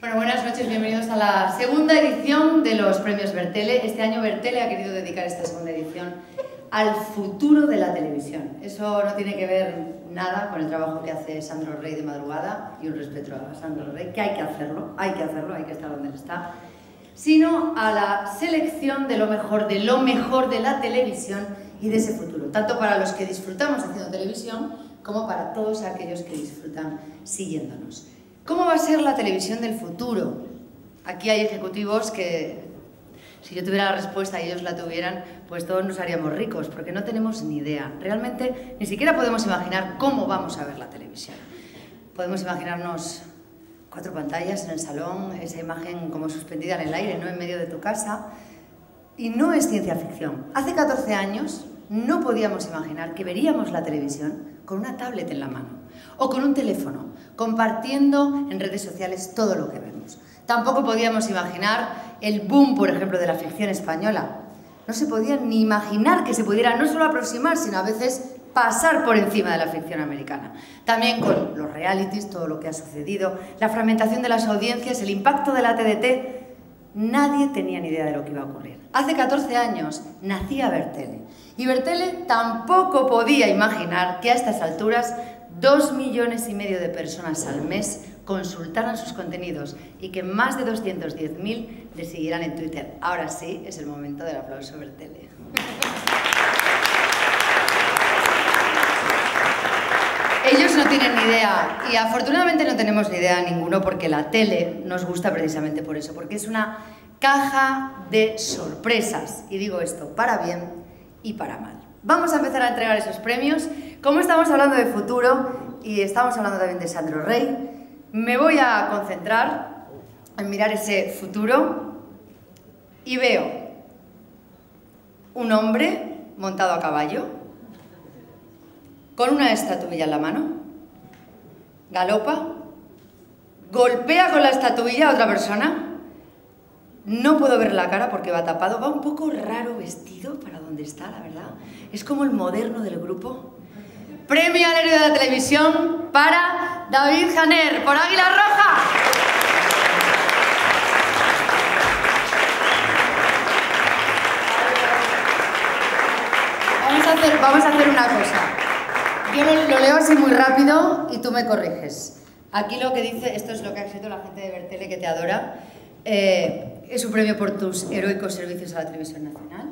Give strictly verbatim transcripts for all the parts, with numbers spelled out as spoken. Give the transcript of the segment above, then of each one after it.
Bueno, buenas noches, bienvenidos a la segunda edición de los premios Bertele. Este año Bertele ha querido dedicar esta segunda edición al futuro de la televisión. Eso no tiene que ver nada con el trabajo que hace Sandro Rey de madrugada, y un respeto a Sandro Rey, que hay que hacerlo, hay que hacerlo, hay que estar donde él está, sino a la selección de lo mejor, de lo mejor de la televisión y de ese futuro, tanto para los que disfrutamos haciendo televisión como para todos aquellos que disfrutan siguiéndonos. ¿Cómo va a ser la televisión del futuro? Aquí hay ejecutivos que, si yo tuviera la respuesta y ellos la tuvieran, pues todos nos haríamos ricos, porque no tenemos ni idea. Realmente ni siquiera podemos imaginar cómo vamos a ver la televisión. Podemos imaginarnos cuatro pantallas en el salón, esa imagen como suspendida en el aire, ¿no?, en medio de tu casa. Y no es ciencia ficción. Hace catorce años no podíamos imaginar que veríamos la televisión con una tablet en la mano o con un teléfono, compartiendo en redes sociales todo lo que vemos. Tampoco podíamos imaginar el boom, por ejemplo, de la ficción española. No se podía ni imaginar que se pudiera no solo aproximar, sino a veces pasar por encima de la ficción americana. También con los realities, todo lo que ha sucedido, la fragmentación de las audiencias, el impacto de la T D T. Nadie tenía ni idea de lo que iba a ocurrir. Hace catorce años nacía Bertele. Y Bertele tampoco podía imaginar que a estas alturas dos millones y medio de personas al mes consultaran sus contenidos y que más de doscientos diez mil le siguieran en Twitter. Ahora sí, es el momento del aplauso Bertele. Ellos no tienen ni idea, y afortunadamente no tenemos ni idea ninguno, porque la tele nos gusta precisamente por eso, porque es una caja de sorpresas, y digo esto para bien y para mal. Vamos a empezar a entregar esos premios. Como estamos hablando de futuro y estamos hablando también de Sandro Rey, me voy a concentrar en mirar ese futuro y veo un hombre montado a caballo, con una estatuilla en la mano, galopa, golpea con la estatuilla a otra persona, no puedo ver la cara porque va tapado, va un poco raro vestido para donde está, la verdad, es como el moderno del grupo. Premio al héroe de la televisión para David Janer, por Águila Roja. Vamos a hacer, vamos a hacer una cosa. Yo lo, lo leo así muy rápido y tú me corriges. Aquí lo que dice, esto es lo que ha escrito la gente de Bertele, que te adora. Eh, es un premio por tus heroicos servicios a la televisión nacional.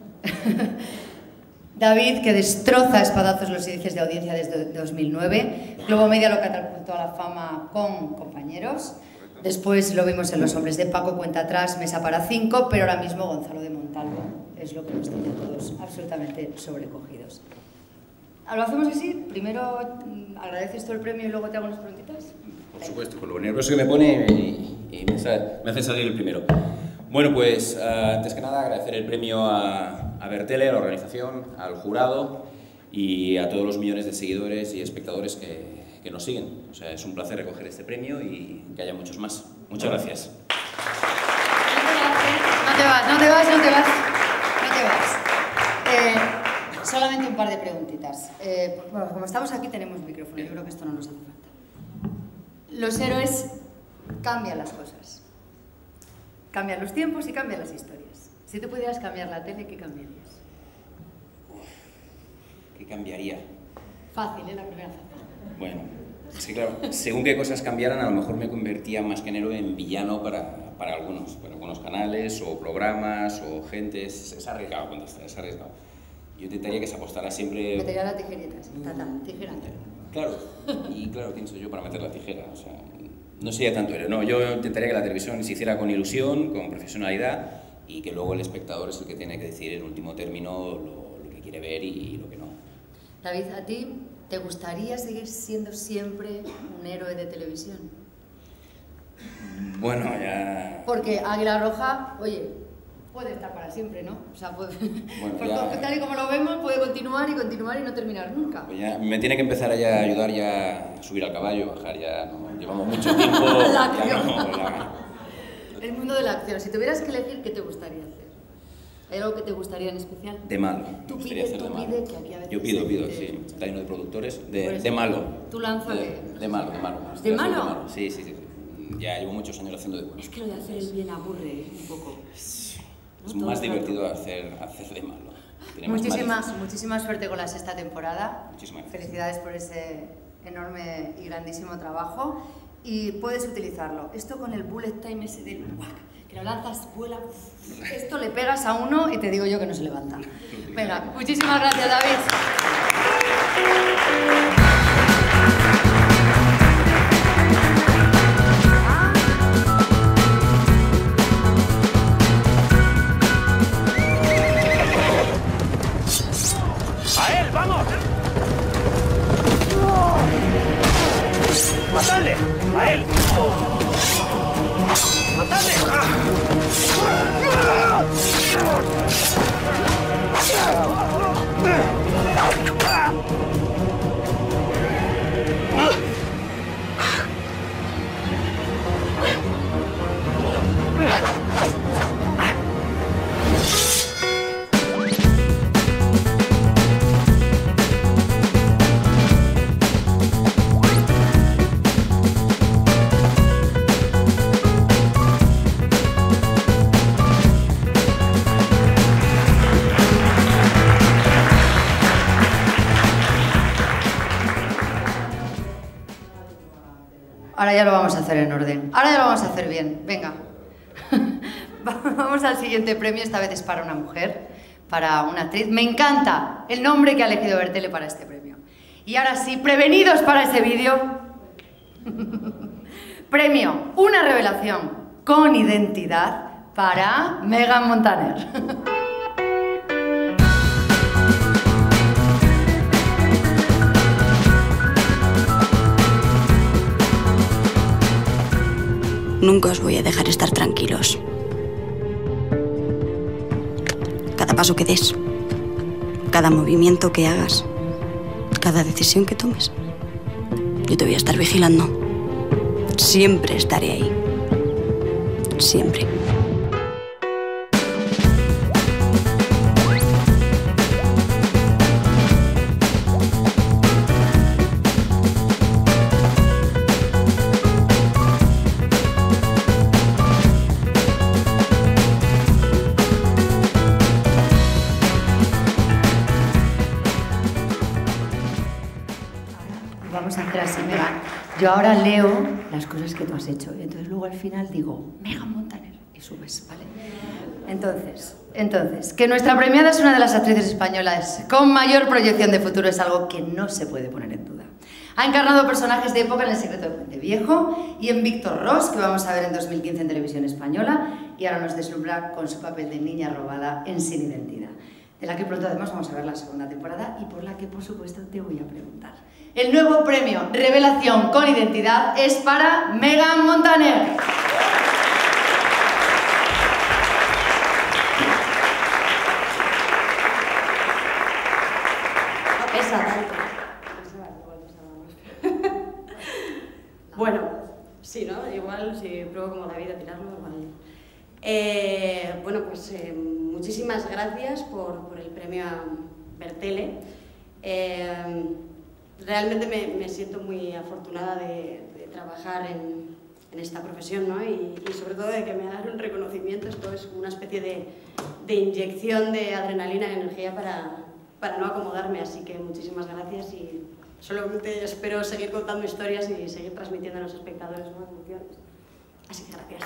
David, que destroza a espadazos los índices de audiencia desde dos mil nueve. Globo Media lo catapultó a la fama con Compañeros. Después lo vimos en Los Hombres de Paco, Cuenta Atrás, Mesa para Cinco, pero ahora mismo Gonzalo de Montalvo es lo que nos tiene a todos absolutamente sobrecogidos. ¿Lo hacemos así? Primero agradeces tú el premio y luego te hago unas preguntitas. Por supuesto, con lo nervioso que me pone y, y me, me hace salir el primero. Bueno, pues uh, antes que nada agradecer el premio a, a Bertele, a la organización, al jurado y a todos los millones de seguidores y espectadores que, que nos siguen. O sea, es un placer recoger este premio y que haya muchos más. Muchas gracias. No te vas, no te vas, no te vas, no te vas. Eh, solamente un par de preguntitas. Eh, bueno, como estamos aquí tenemos micrófono, yo creo que esto no nos hace falta. Los héroes cambian las cosas. Cambian los tiempos y cambian las historias. Si tú pudieras cambiar la tele, ¿qué cambiarías? ¿Qué cambiaría? Fácil, ¿eh? La primera fácil. Bueno, es que claro, según qué cosas cambiaran, a lo mejor me convertía más que en héroe en villano para, para algunos, para algunos canales o programas o gente. Es, es arriesgado contestar, es arriesgado. Yo intentaría que se apostara siempre... Metería la tijerita, sí. Tata, tijera. Claro, y claro, ¿quién soy yo para meter la tijera? O sea, no sería tanto héroe, no. Yo intentaría que la televisión se hiciera con ilusión, con profesionalidad y que luego el espectador es el que tiene que decidir en último término lo, lo que quiere ver y lo que no. David, ¿a ti te gustaría seguir siendo siempre un héroe de televisión? Bueno, ya... Porque Águila Roja, oye, puede estar para siempre, ¿no? O sea, puede... Bueno, Porque ya... tal y como lo vemos, puede continuar y continuar y no terminar nunca. Pues ya me tiene que empezar a ya ayudar ya a subir al caballo, bajar ya... No, llevamos mucho tiempo... La acción. Ya no, la... El mundo de la acción. Si tuvieras que elegir, ¿qué te gustaría hacer? ¿Hay algo que te gustaría en especial? De malo. Tú me pide, hacer tú de malo. pide, que aquí a veces... Yo pido, pido, eh, sí. mucho. Está lleno de productores. De, eso, de malo. Tú lánzale. De, de malo, de malo. ¿De malo? De malo. Sí, sí, sí. ya llevo muchos años haciendo de bueno. Es que lo de hacer el bien aburre un poco. Es, es más divertido hacer, hacer de malo. Muchísima, muchísima suerte con la sexta temporada. Muchísimas gracias. Felicidades por ese enorme y grandísimo trabajo. Y puedes utilizarlo. Esto con el bullet time ese del guac, que lo lanzas, vuela. Esto le pegas a uno y te digo yo que no se levanta. Venga, muchísimas gracias, David. ¡A él, vamos! ¡Matadle! ¡A él! ¡Matadle! Ahora ya lo vamos a hacer en orden. Ahora ya lo vamos a hacer bien. Venga. Vamos al siguiente premio. Esta vez es para una mujer, para una actriz. Me encanta el nombre que ha elegido Bertele para este premio. Y ahora sí, prevenidos para ese vídeo. Premio, una revelación con identidad para Megan Montaner. Nunca os voy a dejar estar tranquilos. Cada paso que des, cada movimiento que hagas, cada decisión que tomes, yo te voy a estar vigilando. Siempre estaré ahí. Siempre. Vamos a hacer así, Megan. Yo ahora leo las cosas que tú has hecho. Y entonces luego al final digo, Megan Montaner, y subes, ¿vale? Entonces, entonces, que nuestra premiada es una de las actrices españolas con mayor proyección de futuro es algo que no se puede poner en duda. Ha encarnado personajes de época en El secreto del puente viejo y en Víctor Ros, que vamos a ver en dos mil quince en Televisión Española, y ahora nos deslumbra con su papel de niña robada en Sin Identidad, de la que pronto además vamos a ver la segunda temporada y por la que por supuesto te voy a preguntar. El nuevo premio Revelación con Identidad es para Megan Montaner. No pesa tanto. Bueno, sí, ¿no? Igual si pruebo como David a tirarlo, igual. Eh, bueno, pues eh, muchísimas gracias por, por el premio a Bertele. Eh, realmente me, me siento muy afortunada de, de trabajar en, en esta profesión, ¿no? Y, y sobre todo de que me hagan un reconocimiento. Esto es una especie de, de inyección de adrenalina y energía para, para no acomodarme, así que muchísimas gracias y solamente espero seguir contando historias y seguir transmitiendo a los espectadores nuevas emociones. Así que gracias.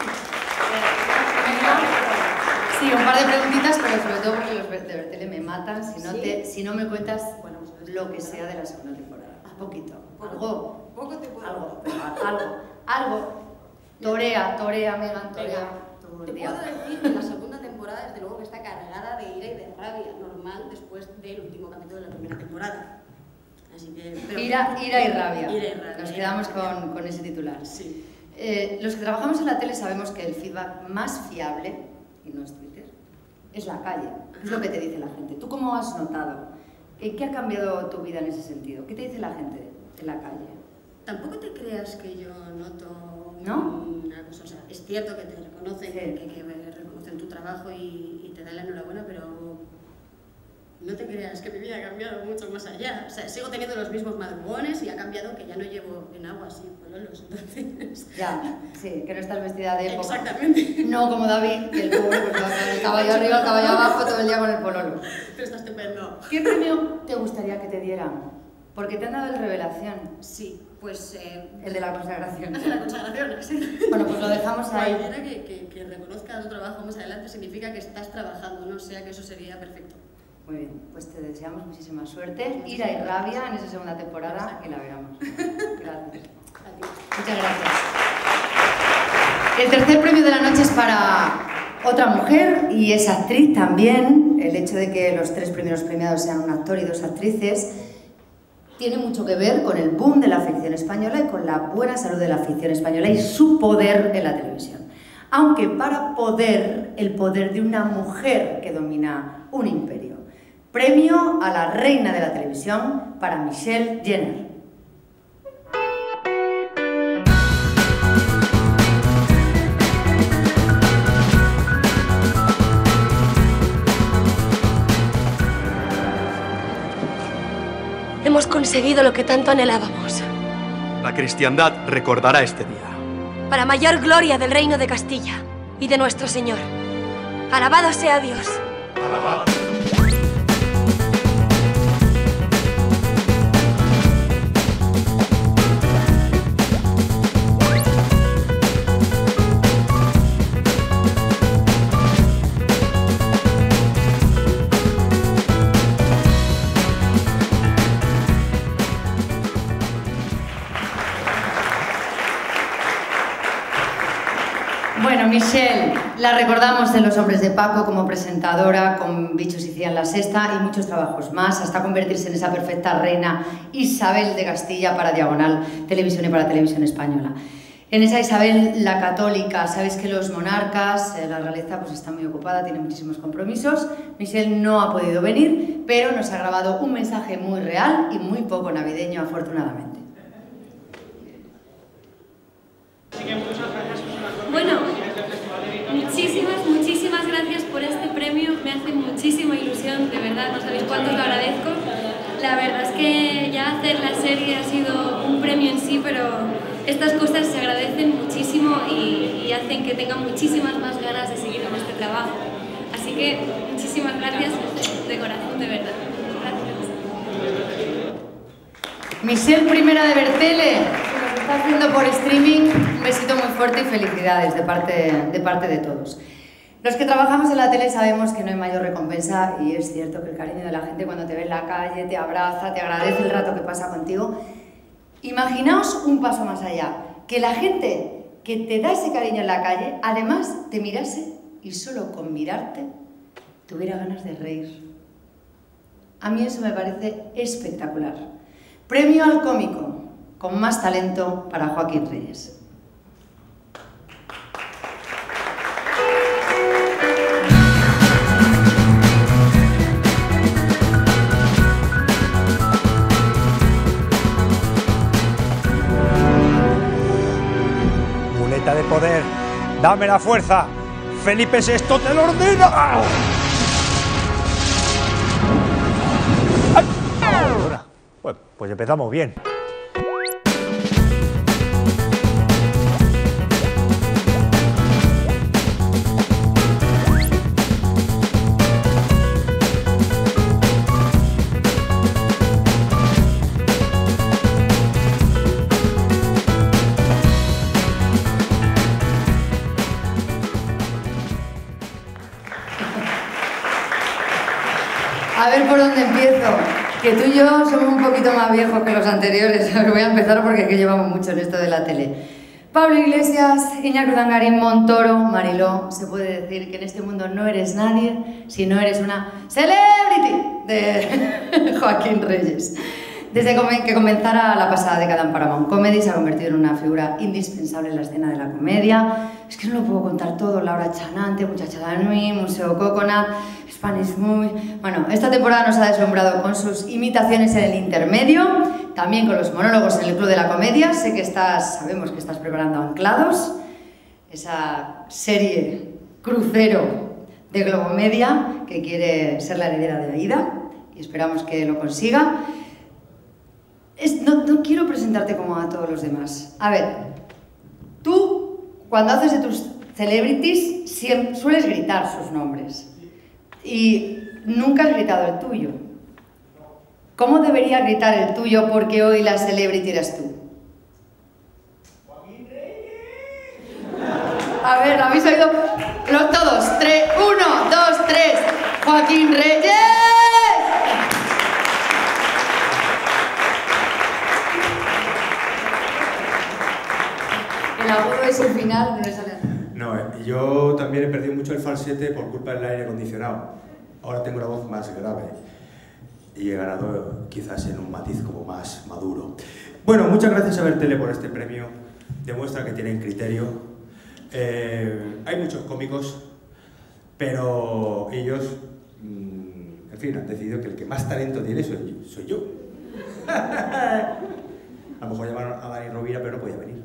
Sí, un par de preguntitas, pero sobre todo porque los de Bertele me matan si no, ¿Sí? te, si no me cuentas bueno, lo que sea de la segunda temporada. Un poquito. Algo. Poco te puedo. Algo. Algo. Algo. Torea, torea, Megan, torea. Venga, todo te el día. puedo decir que la segunda temporada, desde luego, que está cargada de ira y de rabia, normal, después del último capítulo de la primera temporada. Así que... pero- Ira, ira y rabia. Ira y rabia. Nos ira y quedamos rabia. con, con ese titular. Sí. Eh, los que trabajamos en la tele sabemos que el feedback más fiable, y no es Twitter, es la calle. Es lo que te dice la gente. ¿Tú cómo has notado? ¿Qué, qué ha cambiado tu vida en ese sentido? ¿Qué te dice la gente en la calle? Tampoco te creas que yo noto ¿No? una cosa, o sea, es cierto que te reconocen, Sí. que, que reconocen tu trabajo y, y te dan la enhorabuena, pero no te creas que mi vida ha cambiado mucho más allá. O sea, sigo teniendo los mismos madrugones y ha cambiado que ya no llevo en agua así, pololos, entonces... Ya, sí, que no estás vestida de época. Exactamente. No como David, que el pobre pues, va con el caballo arriba, el caballo abajo, todo el día con el pololo. Pero está estupendo. ¿Qué premio te gustaría que te dieran? Porque te han dado el Revelación. Sí, pues... Eh, el de la consagración. El de la consagración, sí. Bueno, pues lo dejamos ahí. Cualquiera que, que, que reconozca tu trabajo más adelante significa que estás trabajando, no sea que eso sería perfecto. Muy bien, pues te deseamos muchísima suerte, ira y rabia en esa segunda temporada y la veremos. Gracias. Muchas gracias. El tercer premio de la noche es para otra mujer y es actriz también. El hecho de que los tres primeros premiados sean un actor y dos actrices tiene mucho que ver con el boom de la ficción española y con la buena salud de la ficción española y su poder en la televisión. Aunque para poder, el poder de una mujer que domina un imperio. Premio a la reina de la televisión para Michelle Jenner. Hemos conseguido lo que tanto anhelábamos. La cristiandad recordará este día. Para mayor gloria del reino de Castilla y de nuestro Señor. Alabado sea Dios. Alabado. Bueno, Michelle, la recordamos en Los Hombres de Paco como presentadora, con Bichos y Cía en La Sexta y muchos trabajos más, hasta convertirse en esa perfecta reina Isabel de Castilla para Diagonal Televisión y para Televisión Española. En esa Isabel la católica, sabéis que los monarcas, la realeza pues está muy ocupada, tiene muchísimos compromisos. Michelle no ha podido venir, pero nos ha grabado un mensaje muy real y muy poco navideño, afortunadamente. Bueno, muchísimas, muchísimas gracias por este premio, me hace muchísima ilusión, de verdad, no sabéis cuánto lo agradezco. La verdad es que ya hacer la serie ha sido un premio en sí, pero estas cosas se agradecen muchísimo y, y hacen que tenga muchísimas más ganas de seguir con este trabajo. Así que muchísimas gracias de corazón, de verdad. Gracias. Michelle Primera de Bertele, que nos está haciendo por streaming, un besito muy fuerte y felicidades de parte, de parte de todos. Los que trabajamos en la tele sabemos que no hay mayor recompensa y es cierto que el cariño de la gente cuando te ve en la calle, te abraza, te agradece el rato que pasa contigo. Imaginaos un paso más allá, que la gente que te da ese cariño en la calle, además te mirase y solo con mirarte tuviera ganas de reír. A mí eso me parece espectacular. Premio al cómico con más talento para Joaquín Reyes. Muleta de poder, dame la fuerza. Felipe sexto te lo ordena. ¡Ay! Bueno, pues empezamos bien. A ver por dónde empiezo. Que tú y yo somos un poquito más viejos que los anteriores. A ver, voy a empezar porque es que llevamos mucho en esto de la tele. Pablo Iglesias, Iñaki Urdangarín, Montoro, Mariló. Se puede decir que en este mundo no eres nadie si no eres una celebrity de Joaquín Reyes. Desde que comenzara la pasada década en Paramount Comedy se ha convertido en una figura indispensable en la escena de la comedia. Es que no lo puedo contar todo. Laura Chanante, Muchacha Danui, Museo Coconut, Spanish Movie... Bueno, esta temporada nos ha deslumbrado con sus imitaciones en el intermedio, también con los monólogos en el Club de la Comedia. Sé que estás, sabemos que estás preparando Anclados, esa serie crucero de Globomedia que quiere ser la heredera de Aida. y esperamos que lo consiga. Es, no, no quiero presentarte como a todos los demás. A ver, tú, cuando haces de tus celebrities, siempre, sueles gritar sus nombres. Y nunca has gritado el tuyo. ¿Cómo debería gritar el tuyo porque hoy la celebrity eres tú? A ver, ¿lo habéis oído? Los todos. Tres, uno, dos, tres. ¡Joaquín Reyes! El agudo es el final, no le sale. No, eh, yo también he perdido mucho el falsete por culpa del aire acondicionado. Ahora tengo la voz más grave y he ganado quizás en un matiz como más maduro. Bueno, muchas gracias a Bertele por este premio. Demuestra que tienen criterio. Eh, hay muchos cómicos, pero ellos, mmm, en fin, han decidido que el que más talento tiene soy, soy yo. A lo mejor llamaron a Dani Rovira, pero no podía venir.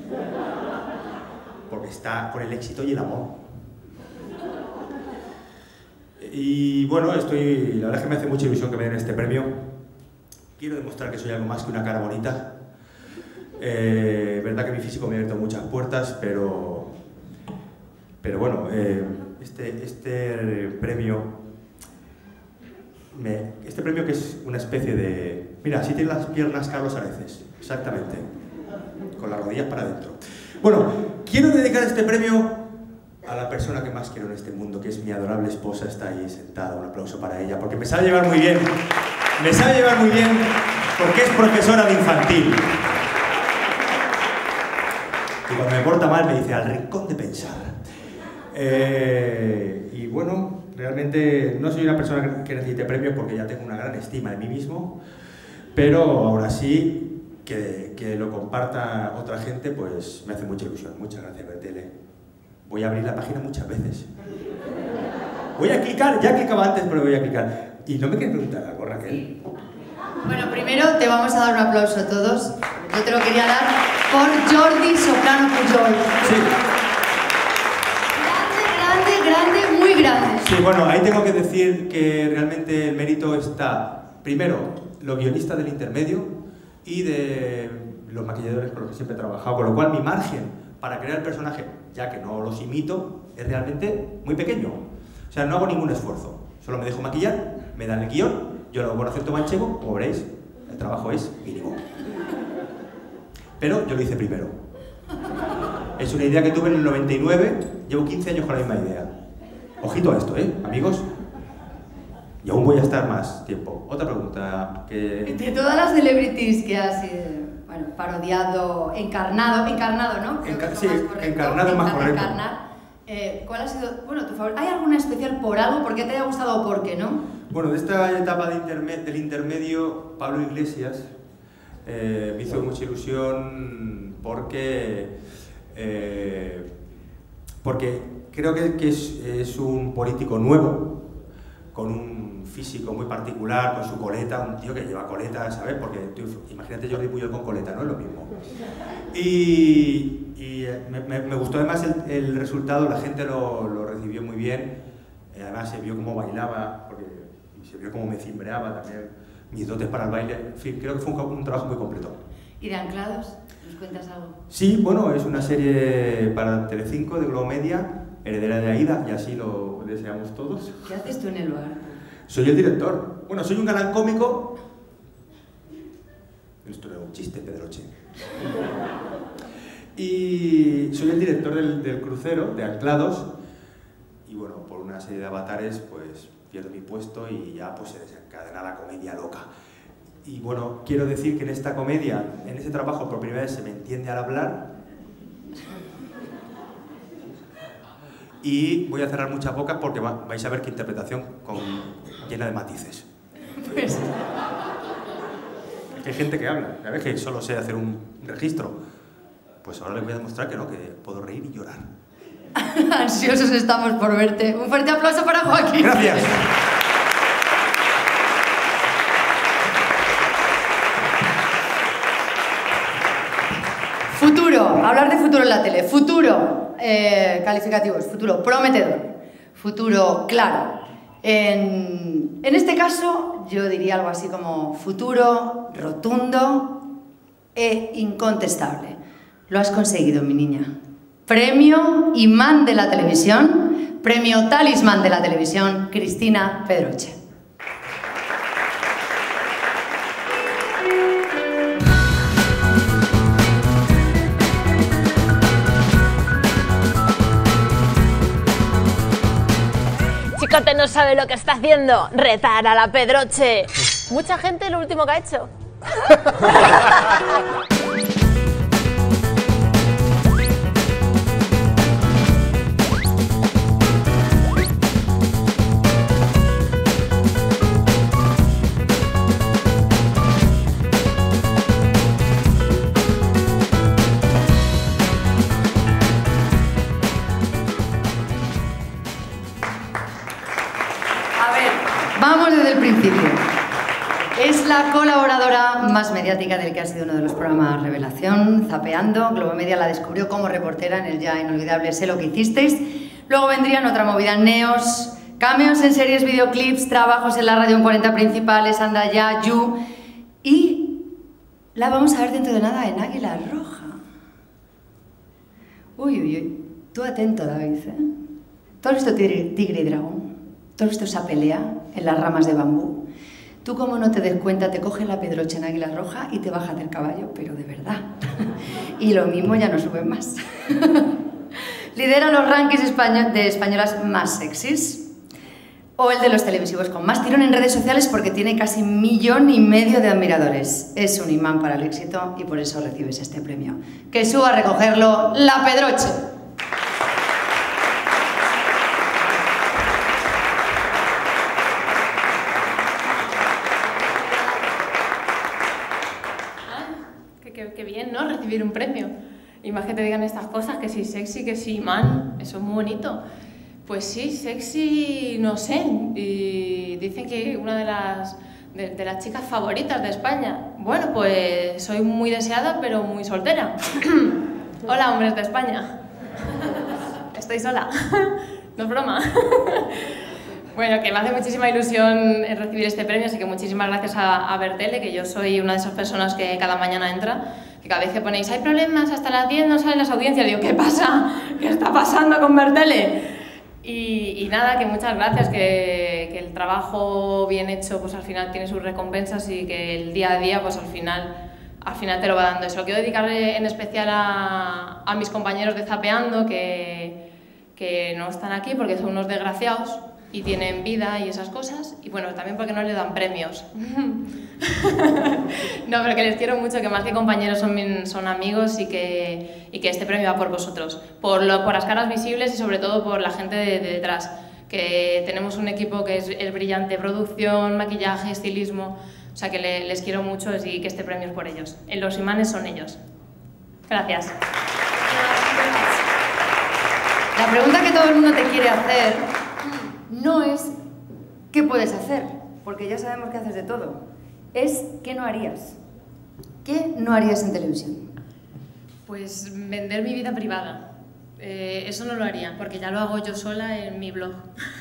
Porque está con el éxito y el amor. Y bueno, estoy, la verdad es que me hace mucha ilusión que me den este premio. Quiero demostrar que soy algo más que una cara bonita. Eh, verdad que mi físico me ha abierto muchas puertas, pero, pero bueno, eh, este, este premio, me, este premio que es una especie de... Mira, así tiene las piernas Carlos Areces, exactamente, con las rodillas para adentro. Bueno, quiero dedicar este premio a la persona que más quiero en este mundo, que es mi adorable esposa, está ahí sentada, un aplauso para ella, porque me sabe llevar muy bien, me sabe llevar muy bien, porque es profesora de infantil. Y cuando me porta mal me dice, al rincón de pensar. Eh, y bueno, realmente no soy una persona que necesite premios porque ya tengo una gran estima de mí mismo, pero ahora sí, que, que lo comparta otra gente, pues me hace mucha ilusión. Muchas gracias, Bertele. Voy a abrir la página muchas veces. Voy a clicar, ya clicaba antes, pero voy a clicar. Y no me quieres preguntar algo, Raquel. Bueno, primero te vamos a dar un aplauso a todos. Yo te lo quería dar por Jordi Soprano Pujol. Sí. Grande, grande, grande, muy grande. Sí, bueno, ahí tengo que decir que realmente el mérito está, primero, los guionistas del intermedio y de los maquilladores con los que siempre he trabajado, con lo cual mi margen para crear el personaje, ya que no los imito, es realmente muy pequeño. O sea, no hago ningún esfuerzo. Solo me dejo maquillar, me dan el guión, yo lo hago con acento manchego, como veréis, el trabajo es mínimo. Pero yo lo hice primero. Es una idea que tuve en el noventa y nueve, llevo quince años con la misma idea. Ojito a esto, ¿eh, amigos? Y aún voy a estar más tiempo. Otra pregunta que... De todas las celebrities que has eh, bueno, parodiado, encarnado, encarnado, ¿no? Enca sí, encarnado es más correcto. Encarnar, eh, ¿cuál ha sido, bueno, tu favorito? ¿Hay alguna especial por algo? ¿Por qué te haya gustado o por qué no? Bueno, de esta etapa de interme del intermedio, Pablo Iglesias eh, me hizo mucha ilusión porque, eh, porque creo que, que es, es un político nuevo, con un físico muy particular, con su coleta, un tío que lleva coleta, ¿sabes? Porque tú, imagínate Jordi Pujol con coleta, no es lo mismo. Y, y me, me, me gustó además el, el resultado, la gente lo, lo recibió muy bien, además se vio cómo bailaba, porque se vio cómo me cimbreaba también, mis dotes para el baile, en fin, creo que fue un, un trabajo muy completo. ¿Y de Anclados? ¿Nos cuentas algo? Sí, bueno, es una serie para Telecinco de Globomedia, heredera de Aida, y así lo deseamos todos. ¿Qué haces tú en el bar? Soy el director. Bueno, soy un galán cómico. Esto era un chiste, Pedroche. Y soy el director del, del crucero, de Anclados. Y bueno, por una serie de avatares, pues pierdo mi puesto y ya pues se desencadena la comedia loca. Y bueno, quiero decir que en esta comedia, en ese trabajo, por primera vez se me entiende al hablar. Y voy a cerrar muchas bocas porque va, vais a ver qué interpretación con, llena de matices. Pues... Hay gente que habla, ¿sabes? Que solo sé hacer un registro. Pues ahora les voy a demostrar que no, que puedo reír y llorar. Ansiosos estamos por verte. Un fuerte aplauso para Joaquín. Gracias. Futuro, hablar de futuro en la tele. Futuro, eh, calificativos, futuro prometedor, futuro claro. En En este caso, yo diría algo así como futuro, rotundo e incontestable. Lo has conseguido, mi niña. Premio Imán de la Televisión, Premio Talismán de la Televisión, Cristina Pedroche. Chicote no sabe lo que está haciendo, retar a la Pedroche. Mucha gente lo último que ha hecho. Vamos desde el principio. Es la colaboradora más mediática del que ha sido uno de los programas Revelación, Zapeando. Globomedia la descubrió como reportera en el ya inolvidable Sé lo que hicisteis. Luego vendrían otra movida, Neos, cameos en series, videoclips, trabajos en la radio en cuarenta principales, Anda Ya, You. Y la vamos a ver dentro de nada en Águila Roja. Uy, uy, uy. Tú atento, David, ¿eh? ¿Tú has visto Tigre, Tigre y Dragón? ¿Tú has visto esa pelea en las ramas de bambú? Tú, como no te des cuenta, te coges la Pedroche en Águila Roja y te bajas del caballo, pero de verdad. Y lo mismo ya no suben más. Lidera los rankings español de españolas más sexys. O el de los televisivos con más tirón en redes sociales porque tiene casi un millón y medio de admiradores. Es un imán para el éxito y por eso recibes este premio. Que suba a recogerlo la Pedroche. Qué bien, ¿no? Recibir un premio. Y más que te digan estas cosas, que si sexy, que si man, eso es muy bonito. Pues sí, sexy, no sé. Y dicen que una de las, de, de las chicas favoritas de España. Bueno, pues soy muy deseada, pero muy soltera. Hola, hombres de España. Estoy sola. No es broma. Bueno, que me hace muchísima ilusión recibir este premio, así que muchísimas gracias a, a Bertele, que yo soy una de esas personas que cada mañana entra, que cada vez que ponéis hay problemas, hasta las diez no salen las audiencias, digo, ¿qué pasa? ¿Qué está pasando con Bertele? Y, y nada, que muchas gracias, que, que el trabajo bien hecho pues al final tiene sus recompensas y que el día a día pues al final, al final te lo va dando. Eso lo quiero dedicar en especial a, a mis compañeros de Zapeando, que, que no están aquí porque son unos desgraciados y tienen vida y esas cosas, y bueno, también porque no les dan premios. No, pero que les quiero mucho, que más que compañeros son, son amigos y que, y que este premio va por vosotros, por, lo, por las caras visibles y sobre todo por la gente de, de detrás, que tenemos un equipo que es, es brillante, producción, maquillaje, estilismo, o sea que le, les quiero mucho y que este premio es por ellos. Los imanes son ellos. Gracias. La pregunta que todo el mundo te quiere hacer no es ¿qué puedes hacer? Porque ya sabemos que haces de todo. Es ¿qué no harías? ¿Qué no harías en televisión? Pues vender mi vida privada. Eh, eso no lo haría, porque ya lo hago yo sola en mi blog.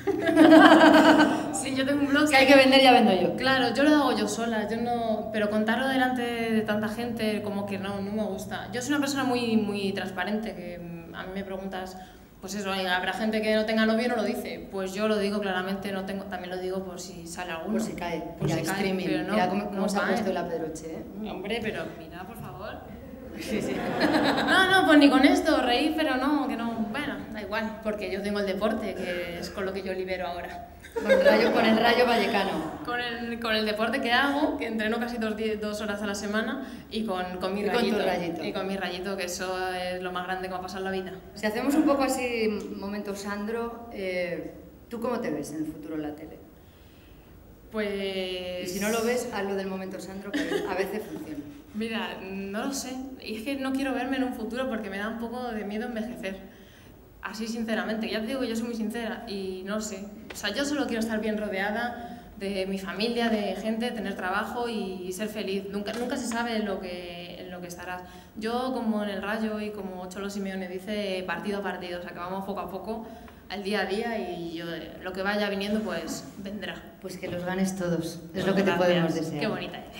Sí, yo tengo un blog... Si hay que vender, ya vendo yo. Claro, yo lo hago yo sola, yo no... pero contarlo delante de tanta gente como que no, no me gusta. Yo soy una persona muy, muy transparente, que a mí me preguntas... Pues eso, habrá gente que no tenga novio y no lo dice. Pues yo lo digo claramente, no tengo, también lo digo por si sale alguno. Por si cae, por si cae, streaming. Pero no, mira cómo, cómo no se ha cae. puesto la Pedroche, ¿eh? Hombre, pero mira, por favor. Sí, sí. No, no, pues ni con esto, reír, pero no, que no. Bueno, da igual, porque yo tengo el deporte, que es con lo que yo libero ahora. Con el Rayo, con el Rayo Vallecano. Con el, con el deporte que hago, que entreno casi dos, dos horas a la semana, y con, con mi y rayito. Con tu rayito. Y con mi rayito, que eso es lo más grande que me ha pasado en la vida. Si hacemos un poco así, momento Sandro, eh, ¿tú cómo te ves en el futuro en la tele? Pues... Y si no lo ves, hazlo del momento Sandro, que a veces funciona. Mira, no lo sé. Y es que no quiero verme en un futuro porque me da un poco de miedo envejecer. Así sinceramente, ya te digo que yo soy muy sincera y no sé. O sea, yo solo quiero estar bien rodeada de mi familia, de gente, tener trabajo y ser feliz. Nunca, nunca se sabe en lo que, en lo que estarás. Yo, como en el Rayo y como Cholo Simeone dice, partido a partido, o sea, que vamos poco a poco. al día a día y yo, eh, lo que vaya viniendo pues vendrá. Pues que los ganes todos, es Pues lo que te gracias. podemos desear. Qué bonita eres.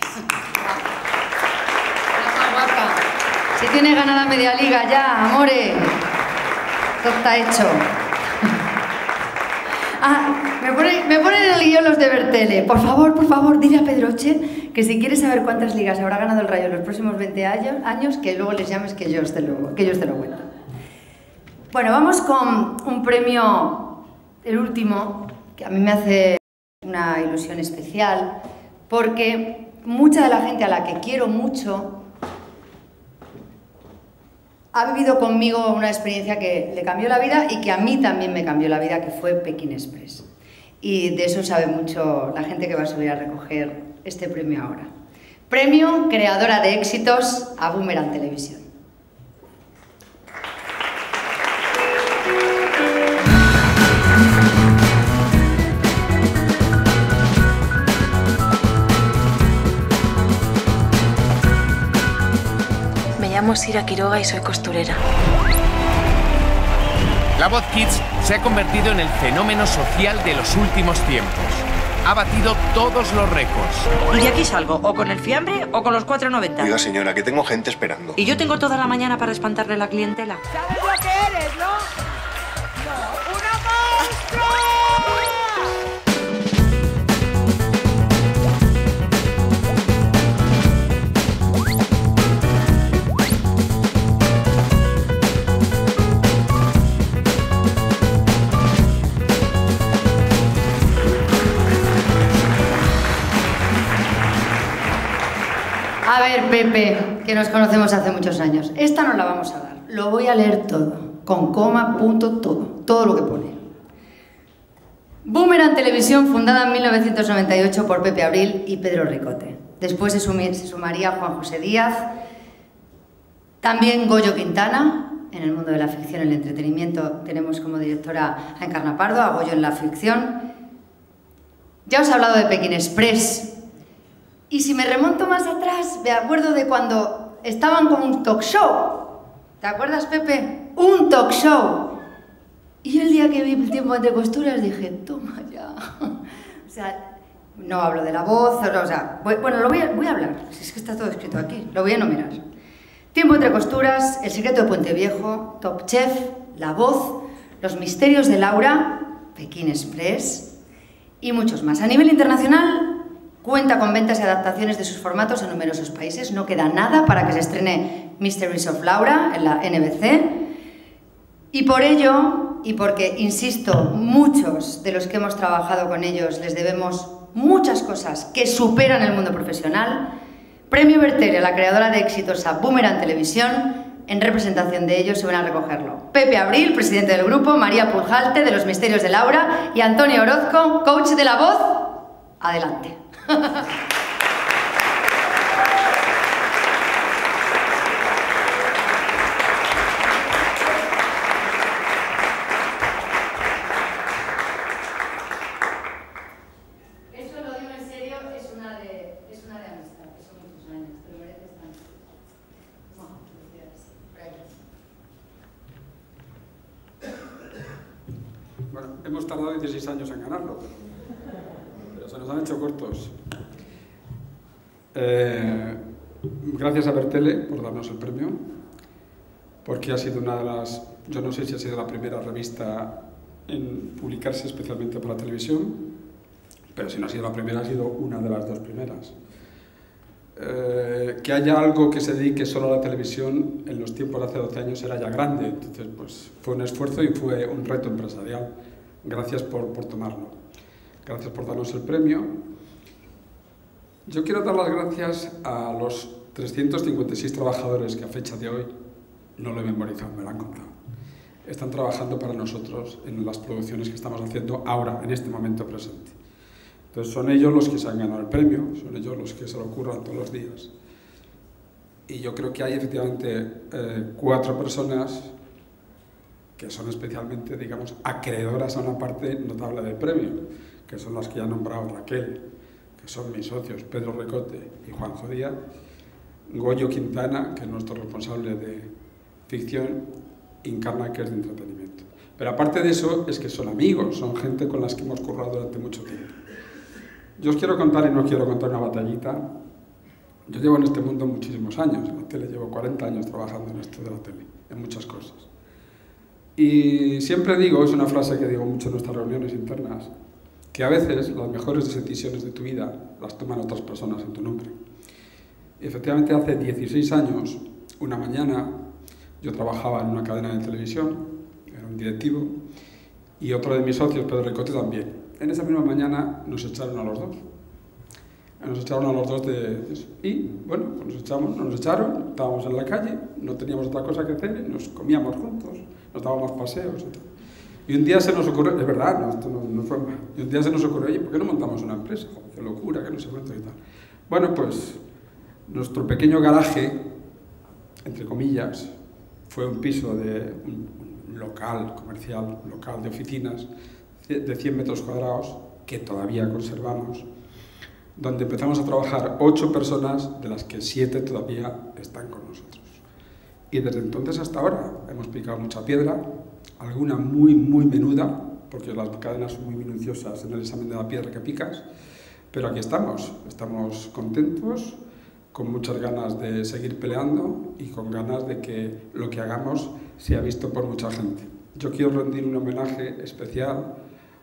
Guapa, guapa. Si tiene ganada media liga ya, amore. Todo está hecho. Ah, me ponen me pone en el guión los de Bertele. Por favor, por favor, dile a Pedroche que si quieres saber cuántas ligas habrá ganado el Rayo en los próximos veinte años, años que luego les llames que yo te lo, que yo te lo cuento. Bueno, vamos con un premio, el último, que a mí me hace una ilusión especial, porque mucha de la gente a la que quiero mucho ha vivido conmigo una experiencia que le cambió la vida y que a mí también me cambió la vida, que fue Pekín Express. Y de eso sabe mucho la gente que va a subir a recoger este premio ahora. Premio Creadora de Éxitos a Boomerang Televisión. Me llamo Sira Quiroga y soy costurera. La Voz Kids se ha convertido en el fenómeno social de los últimos tiempos. Ha batido todos los récords. Y de aquí salgo, o con el fiambre o con los cuatro noventa. Oiga, señora, que tengo gente esperando. Y yo tengo toda la mañana para espantarle a la clientela. ¿Sabes lo que eres, no? ¡No! ¡Una monstrua! A ver, Pepe, que nos conocemos hace muchos años. Esta no la vamos a dar. Lo voy a leer todo. Con coma, punto, todo. Todo lo que pone. Boomerang Televisión, fundada en mil novecientos noventa y ocho por Pepe Abril y Pedro Ricote. Después se, sumir, se sumaría Juan José Díaz. También Goyo Quintana. En el mundo de la ficción y el entretenimiento tenemos como directora a Encarna Pardo, a Goyo en la ficción. Ya os he hablado de Pekín Express. Y si me remonto más atrás, me acuerdo de cuando estaban con un talk show. ¿Te acuerdas, Pepe? Un talk show. Y el día que vi El tiempo entre costuras dije, toma ya. O sea, no hablo de La Voz, o sea, bueno, lo voy a, voy a hablar. Si es que está todo escrito aquí, lo voy a enumerar. Tiempo entre costuras, El secreto de Puente Viejo, Top Chef, La Voz, Los misterios de Laura, Pekín Express y muchos más. A nivel internacional, cuenta con ventas y adaptaciones de sus formatos en numerosos países. No queda nada para que se estrene Mysteries of Laura en la N B C. Y por ello, y porque, insisto, muchos de los que hemos trabajado con ellos les debemos muchas cosas que superan el mundo profesional, Premio Bertele a la creadora de éxitos a Boomerang Televisión. En representación de ellos se van a recogerlo Pepe Abril, presidente del grupo, María Pujalte, de Los Misterios de Laura, y Antonio Orozco, coach de La Voz. Adelante. Eso lo digo en serio, es una de, es una de amistad, que son muchos años, te lo mereces tanto. No, felicidades. Bueno, hemos tardado dieciséis años en ganarlo, pero, pero se nos han hecho cortos. Eh, gracias a Bertele por darnos el premio, porque ha sido una de las, yo no sé si ha sido la primera revista en publicarse especialmente para televisión, pero si no ha sido la primera, ha sido una de las dos primeras. Eh, que haya algo que se dedique solo a la televisión en los tiempos de hace doce años era ya grande, entonces pues fue un esfuerzo y fue un reto empresarial. Gracias por, por tomarlo. Gracias por darnos el premio. Yo quiero dar las gracias a los trescientos cincuenta y seis trabajadores que a fecha de hoy, no lo he memorizado, me lo han contado, están trabajando para nosotros en las producciones que estamos haciendo ahora, en este momento presente. Entonces son ellos los que se han ganado el premio, son ellos los que se lo ocurran todos los días. Y yo creo que hay efectivamente eh, cuatro personas que son especialmente, digamos, acreedoras a una parte notable del premio, que son las que ya ha nombrado Raquel, que son mis socios, Pedro Ricote y Juanjo Díaz, Goyo Quintana, que es nuestro responsable de ficción, y Encarna, que es de entretenimiento. Pero aparte de eso, es que son amigos, son gente con las que hemos currado durante mucho tiempo. Yo os quiero contar, y no os quiero contar una batallita. Yo llevo en este mundo muchísimos años, en la tele, llevo cuarenta años trabajando en esto de la tele, en muchas cosas. Y siempre digo, es una frase que digo mucho en nuestras reuniones internas, que a veces las mejores decisiones de tu vida las toman otras personas en tu nombre. Y efectivamente, hace dieciséis años, una mañana, yo trabajaba en una cadena de televisión, era un directivo, y otro de mis socios, Pedro Ricote, también. En esa misma mañana nos echaron a los dos. Nos echaron a los dos de eso. Y, bueno, pues nos echamos, nos echaron, estábamos en la calle, no teníamos otra cosa que hacer, nos comíamos juntos, nos dábamos paseos y tal. Y un día se nos ocurrió, es verdad, no, esto no, no fue mal, y un día se nos ocurrió, oye, ¿por qué no montamos una empresa? Joder, qué locura, que no sé cuánto y tal. Bueno, pues nuestro pequeño garaje, entre comillas, fue un piso de un local comercial, un local de oficinas, de cien metros cuadrados, que todavía conservamos, donde empezamos a trabajar ocho personas, de las que siete todavía están con nosotros. Y desde entonces hasta ahora hemos picado mucha piedra, alguna muy, muy menuda, porque las cadenas son muy minuciosas en el examen de la piedra que picas, pero aquí estamos, estamos contentos, con muchas ganas de seguir peleando y con ganas de que lo que hagamos sea visto por mucha gente. Yo quiero rendir un homenaje especial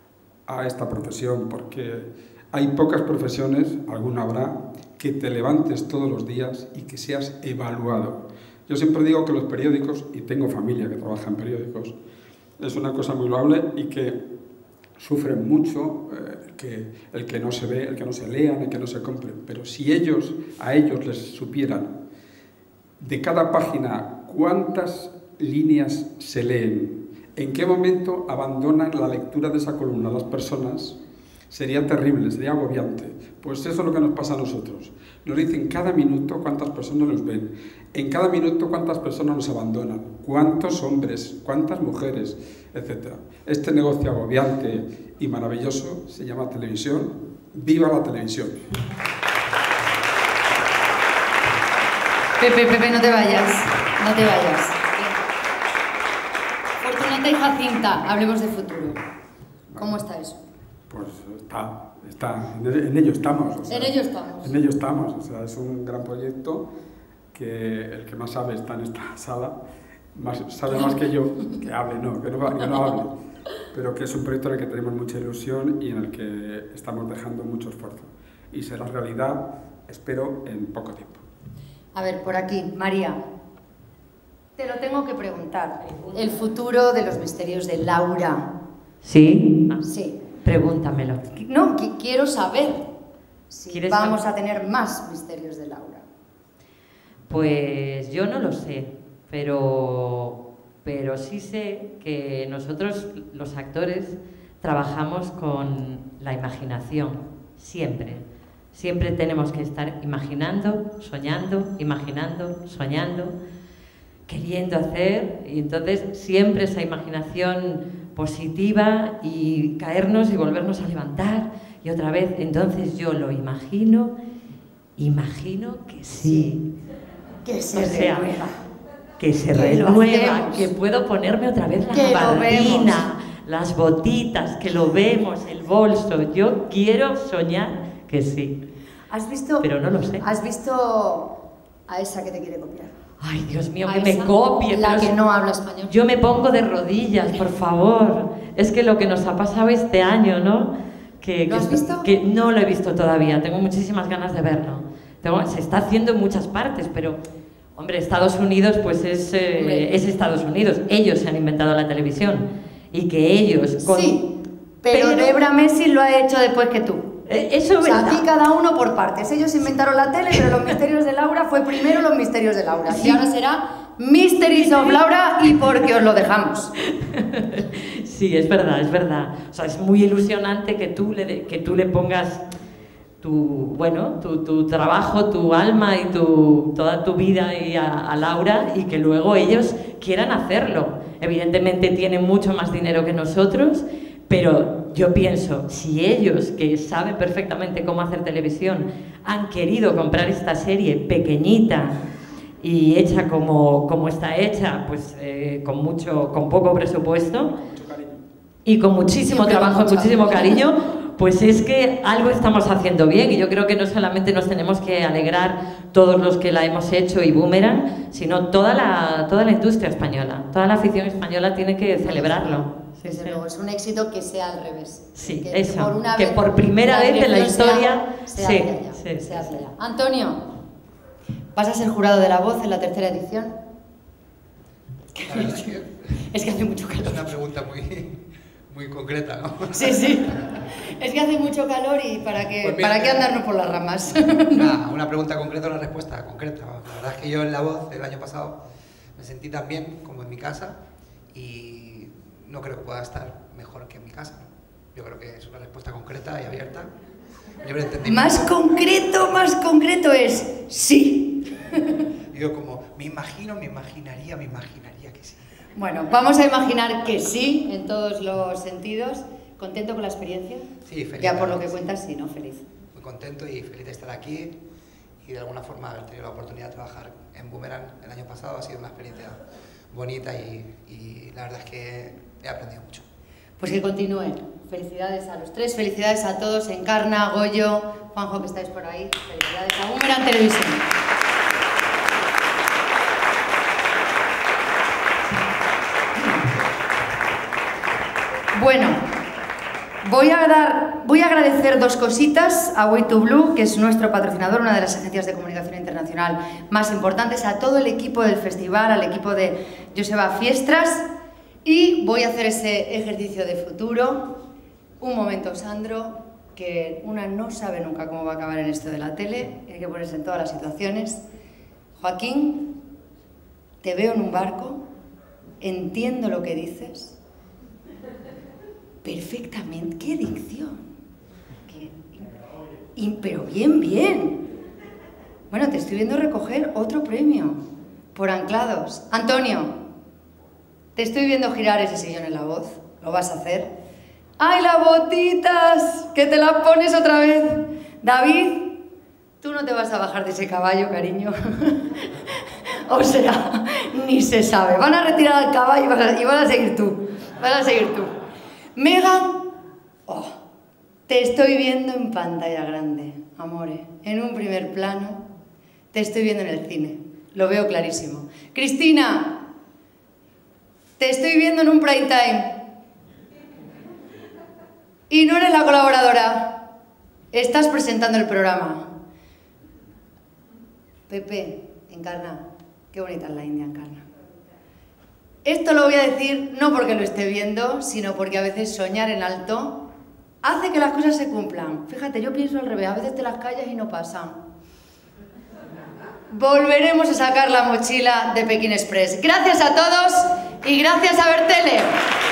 a esta profesión, porque hay pocas profesiones, alguna habrá, que te levantes todos los días y que seas evaluado. Yo siempre digo que los periódicos, y tengo familia que trabaja en periódicos, es una cosa muy loable y que sufren mucho eh, que el que no se ve, el que no se lean, el que no se compre. Pero si ellos, a ellos les supieran de cada página cuántas líneas se leen, en qué momento abandonan la lectura de esa columna las personas, sería terrible, sería agobiante. Pues eso es lo que nos pasa a nosotros. Nos dicen cada minuto cuántas personas nos ven, en cada minuto cuántas personas nos abandonan, cuántos hombres, cuántas mujeres, etcétera. Este negocio agobiante y maravilloso se llama televisión. ¡Viva la televisión! Pepe, Pepe, no te vayas, no te vayas. Fortunata y Jacinta, hablemos de futuro. ¿Cómo está eso? Pues está, está, en ello estamos. O sea, en ello estamos. En ello estamos, o sea, es un gran proyecto que el que más sabe está en esta sala, más, sabe más que yo, que hable, no, que no, que no hable, pero que es un proyecto en el que tenemos mucha ilusión y en el que estamos dejando mucho esfuerzo. Y será realidad, espero, en poco tiempo. A ver, por aquí, María, te lo tengo que preguntar. El futuro de los misterios de Laura. ¿Sí? Sí. Pregúntamelo. No, qu quiero saber si vamos saber? a tener más misterios de Laura. Pues yo no lo sé, pero, pero sí sé que nosotros, los actores, trabajamos con la imaginación, siempre. Siempre tenemos que estar imaginando, soñando, imaginando, soñando, queriendo hacer, y entonces siempre esa imaginación positiva y caernos y volvernos a levantar y otra vez. Entonces yo lo imagino, imagino que sí. Que se o sea, renueva. Que se que renueva, que puedo ponerme otra vez la que gabardina, las botitas, que lo vemos, el bolso. Yo quiero soñar que sí. ¿Has visto? Pero no lo sé. ¿Has visto a esa que te quiere copiar? Ay, Dios mío, A que me esa, copie. la pero que si- no habla español. Yo me pongo de rodillas, por favor. Es que lo que nos ha pasado este año, ¿no? Que, ¿Lo que has visto? Que no lo he visto todavía, tengo muchísimas ganas de verlo. Tengo- se está haciendo en muchas partes, pero, hombre, Estados Unidos, pues es, eh, Hombre. es Estados Unidos. Ellos se han inventado la televisión. Y que ellos... Con, Sí, pero, Debra Messi lo ha hecho después que tú. Eh, eso es o sea, verdad. aquí cada uno por partes. Ellos inventaron la tele, pero los misterios de Laura fue primero los misterios de Laura. Sí. Y ahora será Mysteries of Laura y porque os lo dejamos. Sí, es verdad, es verdad. O sea, es muy ilusionante que tú le, de- que tú le pongas tu, bueno, tu, tu trabajo, tu alma y tu, toda tu vida ahí a, a Laura y que luego ellos quieran hacerlo. Evidentemente tienen mucho más dinero que nosotros, pero yo pienso, si ellos, que saben perfectamente cómo hacer televisión, han querido comprar esta serie pequeñita y hecha como, como está hecha, pues eh, con mucho, con poco presupuesto, y con muchísimo Siempre trabajo y mucho. muchísimo cariño, pues es que algo estamos haciendo bien, y yo creo que no solamente nos tenemos que alegrar todos los que la hemos hecho y Boomerang, sino toda la, toda la industria española, toda la afición española tiene que celebrarlo. Sí, Desde sí. luego, es un éxito que sea al revés. Sí, que eso, por una que vez por primera la vez en la dirección historia, sea, sí, sea hacia allá, sí, sea sí, hacia sí. allá. Antonio, ¿vas a ser jurado de La Voz en la tercera edición? La verdad es que Es que hace mucho calor. es una pregunta muy, muy concreta, ¿no? Sí, sí. Es que hace mucho calor y para qué, Pues mira, para qué eh, andarnos por las ramas. Nada, una pregunta concreta, una respuesta concreta. La verdad es que yo en La Voz el año pasado me sentí tan bien como en mi casa y no creo que pueda estar mejor que en mi casa. Yo creo que es una respuesta concreta y abierta. Libre entendimiento. Más concreto, más concreto es sí. Yo como, me imagino, me imaginaría, me imaginaría que sí. Bueno, vamos a imaginar que sí, en todos los sentidos. ¿Contento con la experiencia? Sí, feliz. Ya por lo que cuentas, sí, ¿no? Feliz. Muy contento y feliz de estar aquí y de alguna forma haber tenido la oportunidad de trabajar en Boomerang el año pasado. Ha sido una experiencia bonita y, y la verdad es que he aprendido mucho. Pues que continúe. Felicidades a los tres, felicidades a todos, Encarna, Goyo, Juanjo, que estáis por ahí. Felicidades a Boomerang Televisión. Bueno, voy a, dar, voy a agradecer dos cositas a Way to Blue, que es nuestro patrocinador, una de las agencias de comunicación internacional más importantes, a todo el equipo del festival, al equipo de Joseba Fiestras, y voy a hacer ese ejercicio de futuro. Un momento, Sandro, que una no sabe nunca cómo va a acabar en esto de la tele, hay que ponerse en todas las situaciones. Joaquín, te veo en un barco, entiendo lo que dices perfectamente. ¡Qué dicción! Qué... Y, pero bien, bien. Bueno, te estoy viendo recoger otro premio por Anclados. Antonio, te estoy viendo girar ese sillón en La Voz. ¿Lo vas a hacer? ¡Ay, las botitas! ¡Que te las pones otra vez! David, tú no te vas a bajar de ese caballo, cariño. O sea, ni se sabe. Van a retirar al caballo y vas a, y vas a seguir tú. Vas a seguir tú. Megan, oh, te estoy viendo en pantalla grande, amore, en un primer plano. Te estoy viendo en el cine, lo veo clarísimo. Cristina, te estoy viendo en un prime time. Y no eres la colaboradora, estás presentando el programa. Pepe, Encarna, qué bonita es la India, Encarna. Esto lo voy a decir no porque lo esté viendo, sino porque a veces soñar en alto hace que las cosas se cumplan. Fíjate, yo pienso al revés, a veces te las callas y no pasan. Volveremos a sacar la mochila de Pekín Express. Gracias a todos y gracias a Bertele.